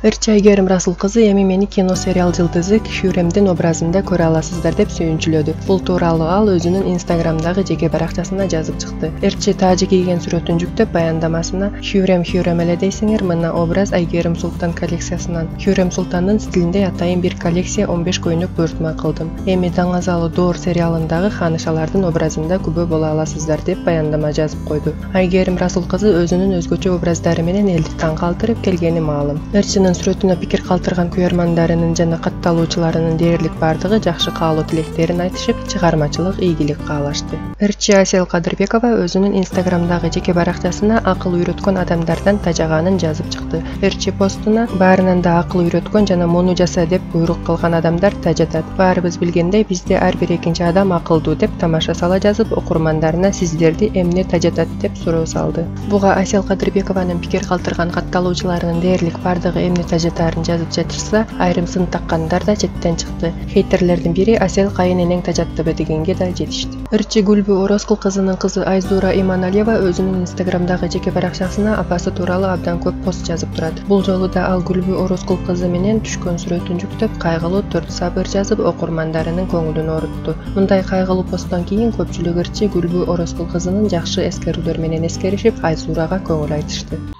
Ырчы Айгерим Расул кызы эми мени кино сериал жылдызы Хюремдин образында көрө аласыздар деп сүйүнчүлөдү. Бул тууралуу ал өзүнүн инстаграмдагы жеке баракчасына жазып чыкты. Ырчы тажы кийген сүрөтүн жүктөп баяндамасына Хюрем эле дейсиңер, мына образ Айгерим Султан коллекциясынан. Хюрем Султандын стилинде атайын бир коллекция 15 көйнөк буйртма кылдым. Эми Даңазалы Доор сериалындагы ханышалардын образында күбө боло аласыздар деп баяндама жазып койду. Айгерим Расул кызы өзүнүн өзгөчө образдары менен элди таң калтырып келгени маалым. Сүрөтүнө пикир калтырган күйөрмандарынын жана катталуучуларынын дээрлик бардыгы жакшы каалоо тилектерин айтышып, чыгармачылык ийгилик каалашты. Ырчы Асель Кадырбекова өзүнүн инстаграмдагы жеке баракчасына акыл үйрөткөн адамдардан тажаганын жазып чыкты. Ырчы постуна баарынан да акыл үйрөткөн жана муну жаса деп буйрук кылган адамдар тажатат. Баарыбыз билгендей, бизде ар бир экинчи адам акылдуу деп тамаша сала жазып, окурмандарына сиздерди эмне тажатат деп суроо салды. Буга Асель Кадырбекованын пикир калтырган катталуучуларынын дээрлик бардыгы эмне тажатаарын жазып жатышса, айрым сын таккандар да четтен чыкты. Хейтерлердин бири Асель кайын-энең тажаттыбы дегенге да жетишти. Ырчы Гүлбү Ороскул кызынын кызы Айзура Иманалиева өзүнүн инстаграмдагы жеке баракчасына апасы тууралуу абдан көп пост жазып турат. Бул жолу да ал Гүлбү Ороскул кызы менен түшкөн сүрөтүн жүктөп, кайгылуу 4 сабыр жазып, окурмандарынын көңүлүн оорутtu. Мындай кайгылуу посттон кийин көпчүлүк Ырчы Гүлбү Ороскул кызынын жакшы эскерүүлөр менен эскеришип, Айзурага көңүл айтышты.